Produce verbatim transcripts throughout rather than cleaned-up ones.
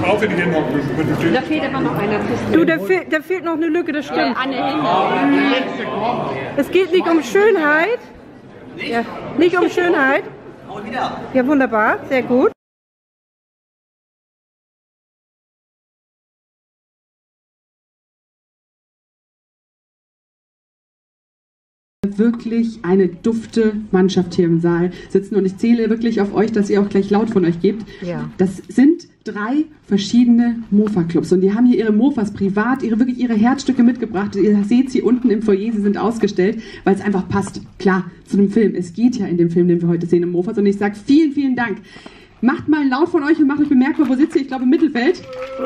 auch in den Da fehlt aber noch einer. Du, da, fehl, da fehlt noch eine Lücke, das stimmt. Äh, Anne Hinder. Es geht nicht um Schönheit. Ja, nicht um Schönheit. Ja, wunderbar, sehr gut. Wirklich eine dufte Mannschaft hier im Saal sitzen und ich zähle wirklich auf euch, dass ihr auch gleich laut von euch gebt. Ja. Das sind drei verschiedene Mofa-Clubs und die haben hier ihre Mofas privat, ihre wirklich ihre Herzstücke mitgebracht. Ihr seht sie unten im Foyer, sie sind ausgestellt, weil es einfach passt. Klar, zu dem Film. Es geht ja in dem Film, den wir heute sehen, im Mofas und ich sage vielen, vielen Dank. Macht mal laut von euch und macht euch bemerkbar, wo sitzt ihr? Ich glaube im Mittelfeld.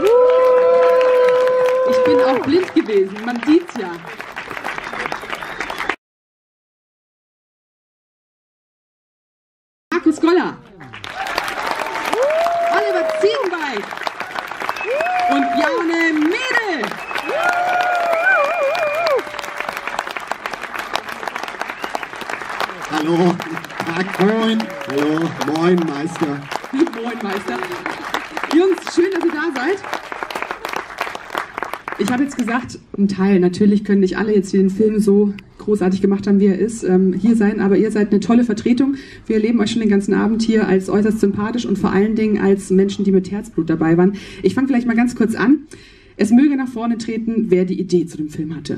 Ich bin auch blind gewesen, man sieht's ja. Markus Goller, Oliver Ziegenbeck und Bjarne Mädel. Hallo, Tag, moin. Hallo, moin Meister. Moin Meister. Jungs, schön, dass ihr da seid. Ich habe jetzt gesagt, ein Teil, natürlich können nicht alle jetzt hier den Film so großartig gemacht haben, wie er ist, ähm, hier sein, aber ihr seid eine tolle Vertretung. Wir erleben euch schon den ganzen Abend hier als äußerst sympathisch und vor allen Dingen als Menschen, die mit Herzblut dabei waren. Ich fange vielleicht mal ganz kurz an. Es möge nach vorne treten, wer die Idee zu dem Film hatte.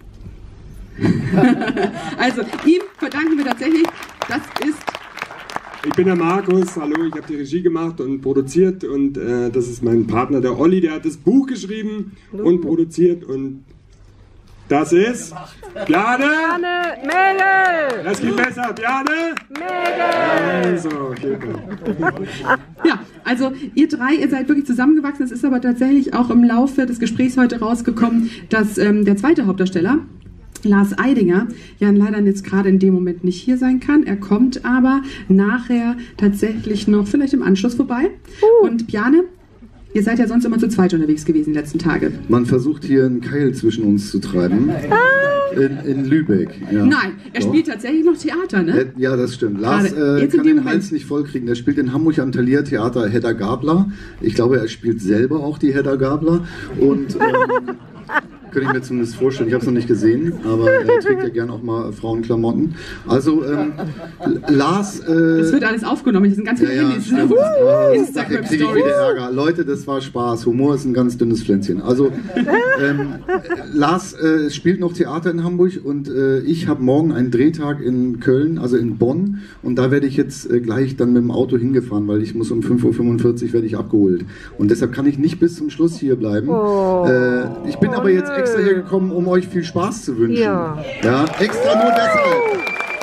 Also, ihm verdanken wir tatsächlich, das ist... Ich bin der Markus, hallo, ich habe die Regie gemacht und produziert und äh, das ist mein Partner, der Olli, der hat das Buch geschrieben und produziert und das ist Bjarne Mädel! Das geht besser, Bjarne Mädel! Also, okay. Ja, also ihr drei, ihr seid wirklich zusammengewachsen, es ist aber tatsächlich auch im Laufe des Gesprächs heute rausgekommen, dass ähm, der zweite Hauptdarsteller, Lars Eidinger, ja leider jetzt gerade in dem Moment nicht hier sein kann. Er kommt aber nachher tatsächlich noch vielleicht im Anschluss vorbei. Uh. Und Bjarne, ihr seid ja sonst immer zu zweit unterwegs gewesen die letzten Tage. Man versucht hier einen Keil zwischen uns zu treiben. Ah. In, in Lübeck. Ja. Nein, er Doch. spielt tatsächlich noch Theater, ne? Ja, das stimmt. Lars äh, kann den Hals nicht vollkriegen. Der spielt in Hamburg am Thalia Theater Hedda Gabler. Ich glaube, er spielt selber auch die Hedda Gabler. Und... Ähm, könnte ich mir zumindest vorstellen. Ich habe es noch nicht gesehen, aber er trägt ja gerne auch mal Frauenklamotten. Also, ähm, Lars... Äh, das wird alles aufgenommen, das sind ganz viele ja, Handys. Ja, uh, Instagram kriege ich wieder Ärger. Leute, das war Spaß. Humor ist ein ganz dünnes Pflänzchen. Also, ähm, Lars äh, spielt noch Theater in Hamburg und äh, ich habe morgen einen Drehtag in Köln, also in Bonn. Und da werde ich jetzt äh, gleich dann mit dem Auto hingefahren, weil ich muss um fünf Uhr fünfundvierzig werde ich abgeholt. Und deshalb kann ich nicht bis zum Schluss hier bleiben. Oh. Äh, ich bin oh, aber jetzt extra hergekommen, um euch viel Spaß zu wünschen. Ja, ja extra nur deshalb.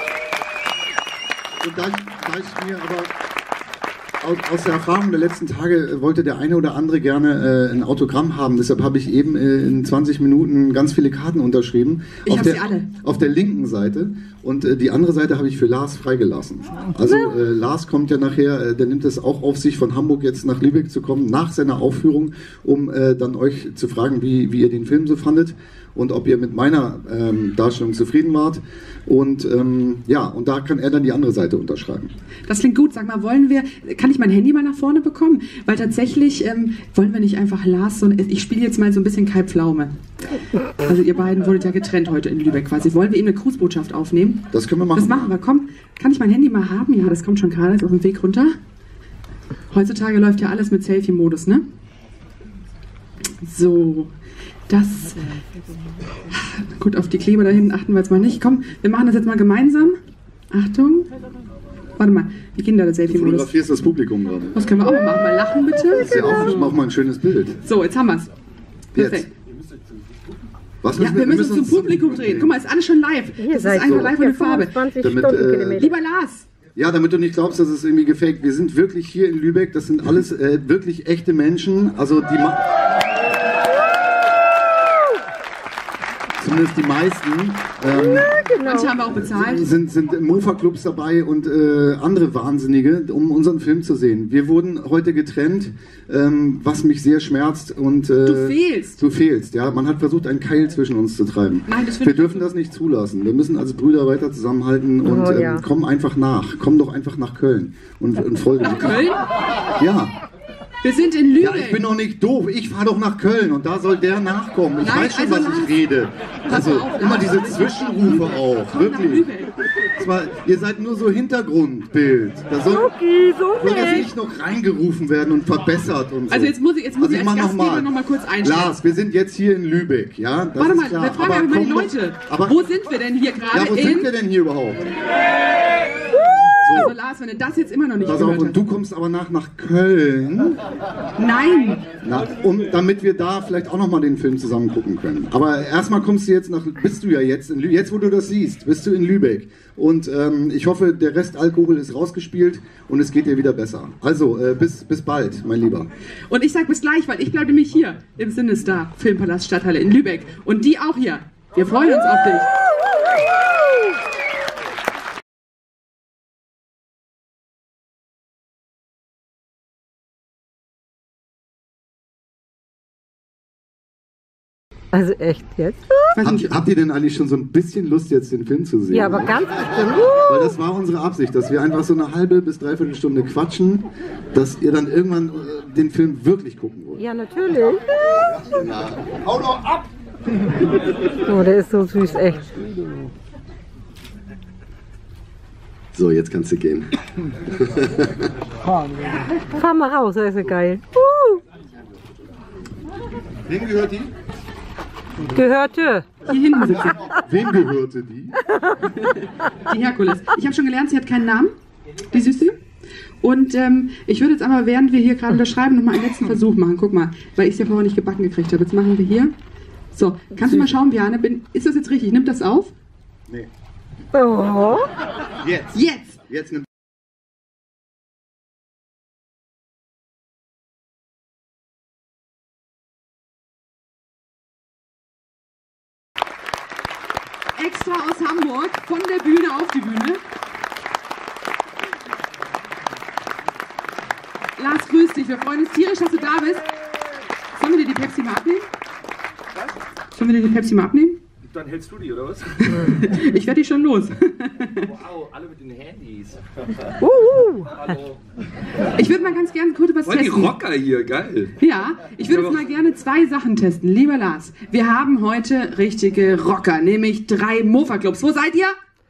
Und da ich, da ich mir aber aus, aus der Erfahrung der letzten Tage wollte der eine oder andere gerne äh, ein Autogramm haben. Deshalb habe ich eben äh, in zwanzig Minuten ganz viele Karten unterschrieben. Ich habe sie der, alle. Auf der linken Seite. Und äh, die andere Seite habe ich für Lars freigelassen. Also äh, Lars kommt ja nachher, äh, der nimmt es auch auf sich, von Hamburg jetzt nach Lübeck zu kommen, nach seiner Aufführung, um äh, dann euch zu fragen, wie, wie ihr den Film so fandet und ob ihr mit meiner ähm, Darstellung zufrieden wart. Und ähm, ja, und da kann er dann die andere Seite unterschreiben. Das klingt gut. Sag mal, wollen wir, kann ich mein Handy mal nach vorne bekommen? Weil tatsächlich ähm, wollen wir nicht einfach Lars, sondern ich spiele jetzt mal so ein bisschen Kai Pflaume. Also ihr beiden wurdet ja getrennt heute in Lübeck quasi. Wollen wir ihm eine Grußbotschaft aufnehmen? Das können wir machen. Das machen wir. Komm, kann ich mein Handy mal haben? Ja, das kommt schon gerade, ist auf dem Weg runter. Heutzutage läuft ja alles mit Selfie-Modus, ne? So, das... Gut, auf die Kleber da hinten achten wir jetzt mal nicht. Komm, wir machen das jetzt mal gemeinsam. Achtung. Warte mal, wie geht denn da der Selfie-Modus? Du fotografierst das Publikum gerade. Das können wir auch mal machen. Mal lachen, bitte. Ja, auch, ich mach mal ein schönes Bild. So, jetzt haben wir es. Perfekt. Was ja, wir, wir müssen uns zum Publikum drehen. Guck mal, ist alles schon live. Das ist einfach so. Live in der Farbe. Damit, äh, Lieber Lars. Ja, damit du nicht glaubst, dass es irgendwie gefaked. Wir sind wirklich hier in Lübeck. Das sind alles äh, wirklich echte Menschen. Also die... Ma Zumindest die meisten. Ähm, ja, genau. Manche haben wir auch bezahlt. Sind, sind Mofa-Clubs dabei und äh, andere Wahnsinnige, um unseren Film zu sehen. Wir wurden heute getrennt, ähm, was mich sehr schmerzt. Und, äh, du fehlst. Du fehlst, ja. Man hat versucht, einen Keil zwischen uns zu treiben. Nein, das wir dürfen das nicht zulassen. Wir müssen als Brüder weiter zusammenhalten und oh, ja. ähm, komm einfach nach. Komm doch einfach nach Köln. Und, und folge nach Köln? Ja. Wir sind in Lübeck. Ja, ich bin doch nicht doof. Ich fahre doch nach Köln und da soll der nachkommen. Ich Nein, weiß schon, also was Lars, ich rede. Also auf, immer Lars. diese Zwischenrufe auch. Komm nach Wirklich. Lübeck. Zwar, ihr seid nur so Hintergrundbild. Da soll, Okay, so soll das nicht. nicht noch reingerufen werden und verbessert und so. Also jetzt muss ich, jetzt muss Also ich ich als mach noch Gastgeber mal. noch mal kurz einstellen. Lars, wir sind jetzt hier in Lübeck, ja? Das Warte ist mal, klar. wir fragen Aber einfach mal die komm Leute. doch- aber, Wo sind wir denn hier gerade? ja, wo in... sind wir denn hier überhaupt? Also Lars, wenn du das jetzt immer noch nicht Pass auf, gehört und hast. du kommst aber nach, nach Köln, Nein. na, um, damit wir da vielleicht auch nochmal den Film zusammen gucken können. Aber erstmal kommst du jetzt nach, bist du ja jetzt in Lübeck, jetzt wo du das siehst, bist du in Lübeck. Und ähm, ich hoffe, der Rest Alkohol ist rausgespielt und es geht dir wieder besser. Also, äh, bis, bis bald, mein Lieber. Und ich sag bis gleich, weil ich bleibe nämlich hier im Sinister Filmpalast Stadthalle in Lübeck. Und die auch hier. Wir freuen uns auf dich. Also echt jetzt? Ich weiß Habt, nicht, habt ihr denn eigentlich schon so ein bisschen Lust, jetzt den Film zu sehen? Ja, aber ganz bestimmt. Weil das war unsere Absicht, dass wir einfach so eine halbe bis dreiviertel Stunde quatschen, dass ihr dann irgendwann äh, den Film wirklich gucken wollt. Ja, natürlich. Hau doch ab! Oh, der ist so süß, echt. So, jetzt kannst du gehen. Fahr mal raus, das ist ja geil. Uh, Wem gehört die? gehörte. hier hinten sitzt sie. Wem gehörte die? Die Herkules. Ich habe schon gelernt, sie hat keinen Namen, die Süße. Und ähm, ich würde jetzt aber, während wir hier gerade unterschreiben, noch mal einen letzten Versuch machen. Guck mal, weil ich es ja vorher nicht gebacken gekriegt habe. Jetzt machen wir hier. So, kannst du mal schauen, Bjarne, bin, ist das jetzt richtig? Nimmt das auf? Nee. Oh. Jetzt. Jetzt! Jetzt nimmt. Extra aus Hamburg, von der Bühne auf die Bühne. Lars, grüß dich. Wir freuen uns tierisch, dass du da bist. Sollen wir dir die Pepsi mal abnehmen? Sollen wir dir die Pepsi mal abnehmen? Dann hältst du die, oder was? Ich werde die schon los. Wow, alle mit den Handys. Uh. Hallo. Ich würde mal ganz gerne kurz was Voll die testen. Rocker hier, geil. Ja, ich würde jetzt mal gerne zwei Sachen testen. Lieber Lars, wir haben heute richtige Rocker, nämlich drei Mofa-Clubs. Wo seid ihr?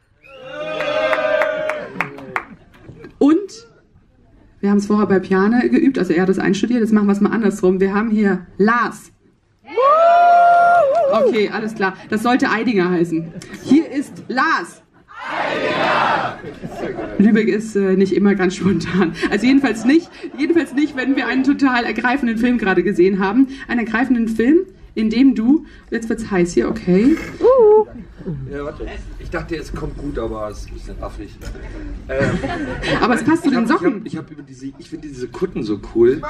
Und wir haben es vorher bei Piane geübt, also er hat das einstudiert, jetzt machen wir es mal andersrum. Wir haben hier Lars. Okay, alles klar. Das sollte Eidinger heißen. Hier ist Lars. Lübeck ist äh, nicht immer ganz spontan. Also jedenfalls nicht, jedenfalls nicht, wenn wir einen total ergreifenden Film gerade gesehen haben. Einen ergreifenden Film, in dem du, jetzt wird's heiß hier, okay. Uh. Ja, warte. Ich dachte, es kommt gut, aber es ist ein bisschen affig. Ähm, Aber es passt zu ich den hab- Socken. Ich habe hab über diese, ich finde diese Kutten so cool.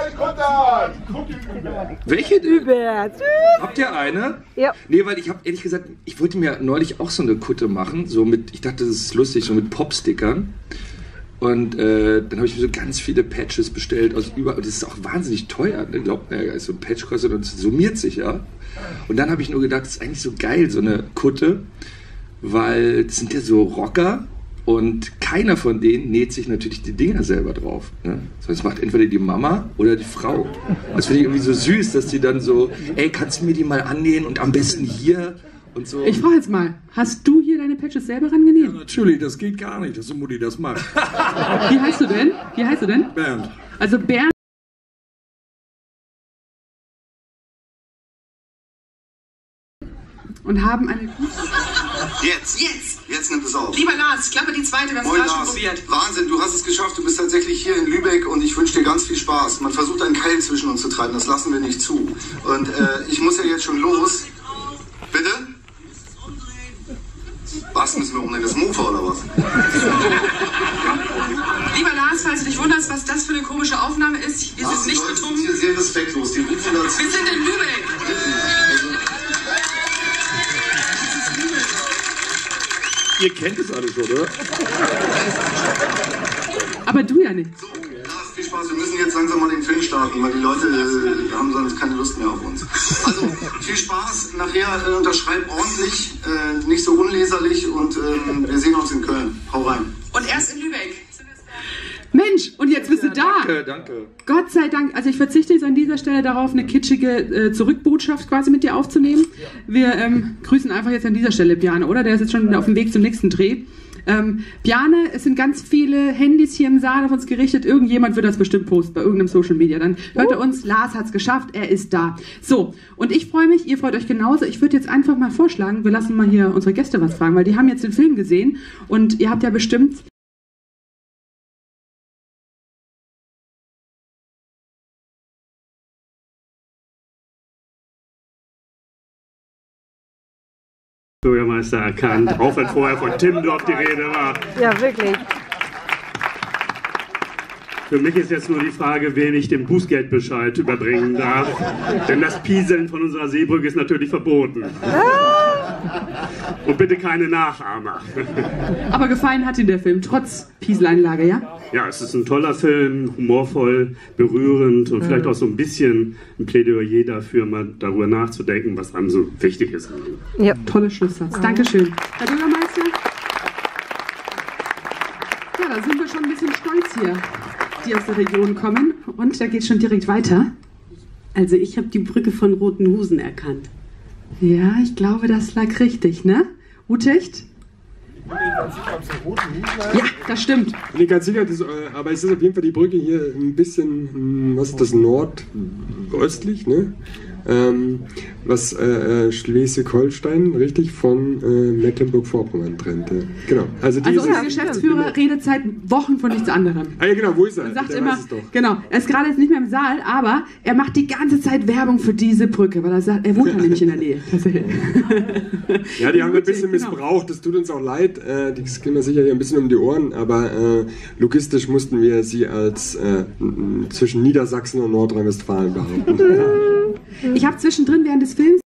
Welche? Hubert. Habt ihr eine? Ja. Nee, weil ich habe ehrlich gesagt, ich wollte mir neulich auch so eine Kutte machen, so mit, ich dachte, das ist lustig, so mit Popstickern. Und äh, dann habe ich mir so ganz viele Patches bestellt aus über, und das ist auch wahnsinnig teuer, ne? Glaubt mir, so ein Patch kostet und es summiert sich ja. Und dann habe ich nur gedacht, das ist eigentlich so geil, so eine Kutte, weil das sind ja so Rocker und keiner von denen näht sich natürlich die Dinger selber drauf. Ne? Das macht entweder die Mama oder die Frau. Das finde ich irgendwie so süß, dass die dann so, ey, kannst du mir die mal annähen und am besten hier und so. Ich frage jetzt mal, hast du hier deine Patches selber rangenäht? Natürlich, das geht gar nicht, dass Mutti das macht. Wie heißt du denn? Wie heißt du denn? Bernd. Also Bernd. Und haben eine gute... Jetzt, jetzt, jetzt nimmt es auf. Lieber Lars, klappe die zweite, wir haben es Moin gerade schon Lars, probiert. Wahnsinn, du hast es geschafft, du bist tatsächlich hier in Lübeck und ich wünsche dir ganz viel Spaß. Man versucht einen Keil zwischen uns zu treiben, das lassen wir nicht zu. Und äh, ich muss ja jetzt schon los. Bitte? Was müssen wir umnehmen, das Mofa oder was? Lieber Lars, falls du dich wunderst, was das für eine komische Aufnahme ist, wir Lars, sind die nicht Leute sind betrunken. hier sehr respektlos, die rufen das... Wir sind in Lübeck. Ihr kennt es alle schon, oder? Aber du ja nicht. So, Lars, viel Spaß, wir müssen jetzt langsam mal den Film starten, weil die Leute äh, haben sonst keine Lust mehr auf uns. Also, viel Spaß, nachher äh, unterschreib ordentlich, äh, nicht so unleserlich und äh, wir sehen uns in Köln. Hau rein. Und erst in Lübeck. Mensch, und jetzt bist bist du da. Danke, danke. Gott sei Dank. Also ich verzichte jetzt an dieser Stelle darauf, eine kitschige äh, Zurückbotschaft quasi mit dir aufzunehmen. Wir ähm, grüßen einfach jetzt an dieser Stelle Bjarne, oder? Der ist jetzt schon auf dem Weg zum nächsten Dreh. Ähm, Bjarne, es sind ganz viele Handys hier im Saal auf uns gerichtet. Irgendjemand wird das bestimmt posten bei irgendeinem Social Media. Dann hört er uns, Lars hat's geschafft, er ist da. So, und ich freue mich, ihr freut euch genauso. Ich würde jetzt einfach mal vorschlagen, wir lassen mal hier unsere Gäste was fragen, weil die haben jetzt den Film gesehen und ihr habt ja bestimmt... Bürgermeister erkannt, auch wenn vorher von Timmendorf die Rede war. Ja, wirklich. Für mich ist jetzt nur die Frage, wen ich den Bußgeldbescheid überbringen darf. Denn das Pieseln von unserer Seebrücke ist natürlich verboten. Und bitte keine Nachahmer. Aber gefallen hat Ihnen der Film, trotz Pieseleinlage, ja? Ja, es ist ein toller Film, humorvoll, berührend und vielleicht auch so ein bisschen ein Plädoyer dafür, mal darüber nachzudenken, was einem so wichtig ist. Ja, toller Schlusssatz. Dankeschön. Herr Bürgermeister? Ja, da sind wir schon ein bisschen stolz hier, die aus der Region kommen. Und da geht es schon direkt weiter. Also ich habe die Brücke von Rotenhusen erkannt. Ja, ich glaube, das lag richtig, ne? Utecht? Ja, das stimmt. Ich bin nicht ganz sicher, das, aber es ist auf jeden Fall die Brücke hier ein bisschen, was ist das, nordöstlich, ne? Ähm, was äh, Schleswig-Holstein richtig von äh, Mecklenburg-Vorpommern trennt. Ja. Genau. Also, die also unser Geschäftsführer redet seit Wochen von nichts anderem. Ah ja, genau, wo ist er? Er sagt Der immer, weiß es doch. genau, er ist gerade jetzt nicht mehr im Saal, aber er macht die ganze Zeit Werbung für diese Brücke, weil er sagt, er wohnt da nämlich in der Nähe. Ja, die haben wir ein bisschen Genau. missbraucht, das tut uns auch leid, äh, das kriegen wir sicher hier ein bisschen um die Ohren, aber äh, logistisch mussten wir sie als äh, zwischen Niedersachsen und Nordrhein-Westfalen behalten. Ich habe zwischendrin während des Films